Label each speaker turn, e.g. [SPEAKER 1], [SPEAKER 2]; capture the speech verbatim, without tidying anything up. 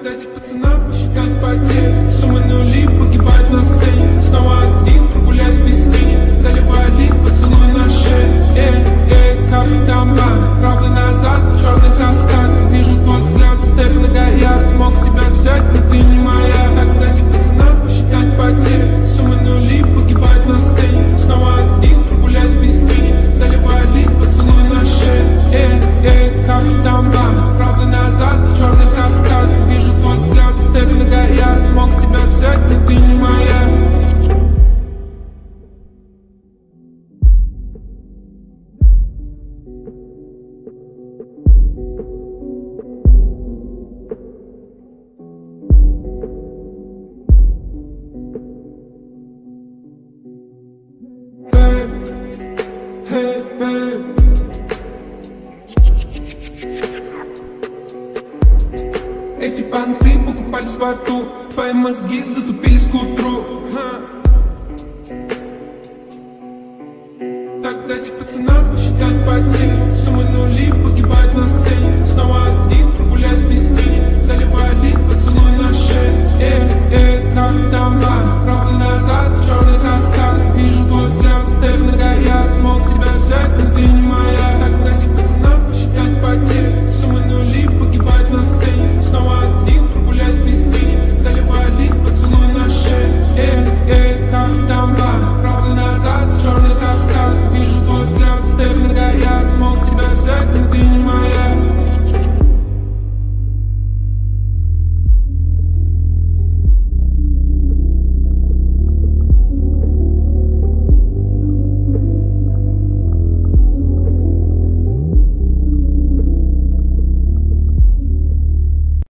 [SPEAKER 1] дайте пацанам посчитать потери. Суммы нули погибают на сцене. Снова один, прогуляюсь без тени. Заливаю лик, поцелуй на шее. Эй, эй, капли дамба, правда назад, черный каскад. Вижу твой взгляд, степ многоярд. Мог тебя взять, но ты не моя. Так дайте пацанам посчитать потери. Суммы нули погибают на сцене. Снова один, прогуляюсь без тени. Заливаю лик, поцелуй на шее. Эй, эй, капли дамба, правда назад, черный каскад. Вижу твой взгляд, степ многоярд. Мог тебя взять, но ты не моя. Эти понты покупались во рту, твои мозги затупились к утру. Так дайте пацанам посчитать потери. Суммы нули погибают на сцене. Снова один.